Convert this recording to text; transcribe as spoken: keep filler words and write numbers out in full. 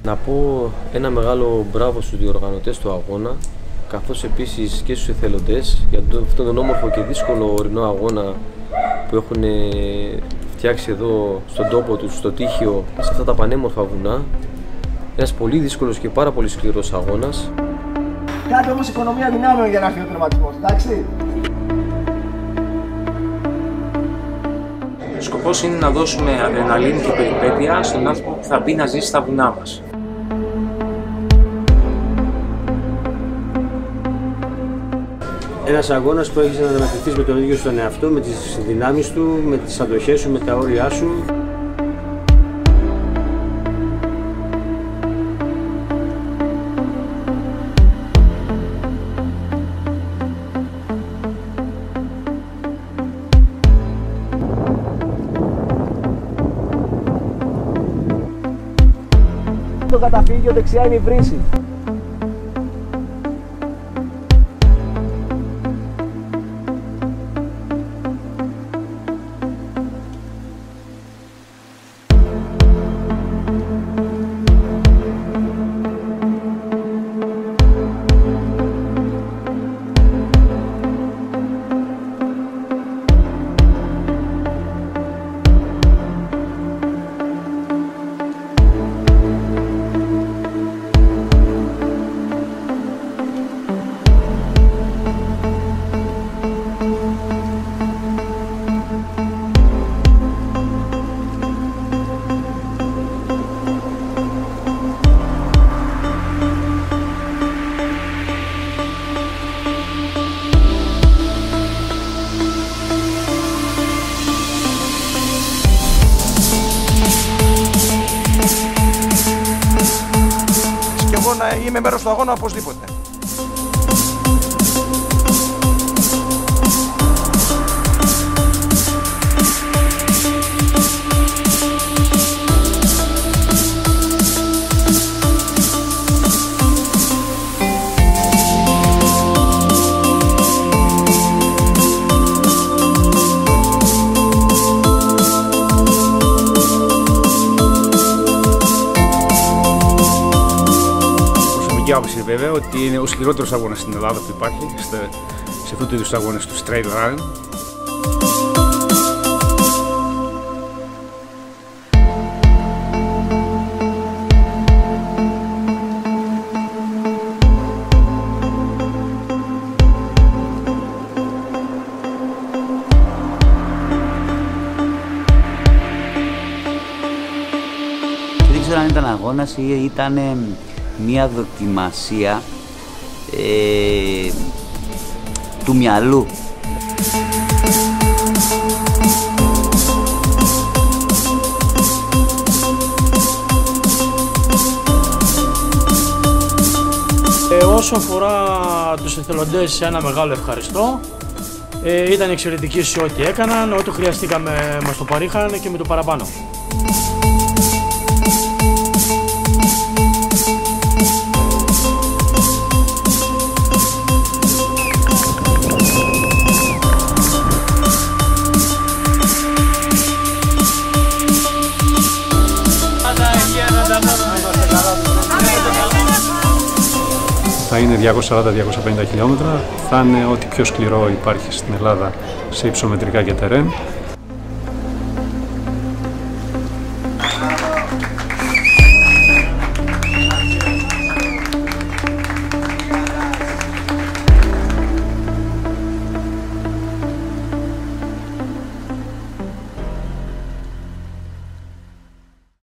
Να πω ένα μεγάλο μπράβο στους διοργανωτές του αγώνα, καθώς επίσης και στους εθελοντές για αυτόν τον όμορφο και δύσκολο ορεινό αγώνα που έχουν φτιάξει εδώ στον τόπο τους, στο Τύχιο, σε αυτά τα πανέμορφα βουνά. Ένας πολύ δύσκολος και πάρα πολύ σκληρός αγώνας. Κάντε όμως οικονομία δυνάμεων για να έρθει ο τερματισμός, εντάξει. Ο σκοπός είναι να δώσουμε αδρεναλίνη και περιπέτεια στον άνθρωπο που θα μπει να ζήσει στα βουνά μας. Ένας αγώνας που έχεις να ανταποκριθείς με τον ίδιο στον εαυτό, με τις δυνάμεις του, με τις αντοχές σου, με τα όρια σου. Το καταφύγιο δεξιά είναι η βρύση. Να είμαι μέρος του αγώνα οπωσδήποτε. Η άποψη βέβαια ότι είναι ο σκληρότερος αγώνας στην Ελλάδα που υπάρχει, σε αυτού του είδους αγώνες του trail run. Δεν ξέρω αν ήταν αγώνας ή ήταν μία δοκιμασία ε, του μυαλού. Ε, όσο αφορά τους εθελοντές, ένα μεγάλο ευχαριστώ. Ε, ήταν εξαιρετικοί σε ό,τι έκαναν, ό,τι χρειαστήκαμε μας το παρήχαν και με το παραπάνω. Θα είναι διακόσια σαράντα με διακόσια πενήντα χιλιόμετρα, θα είναι ό,τι πιο σκληρό υπάρχει στην Ελλάδα σε υψομετρικά και τερέν.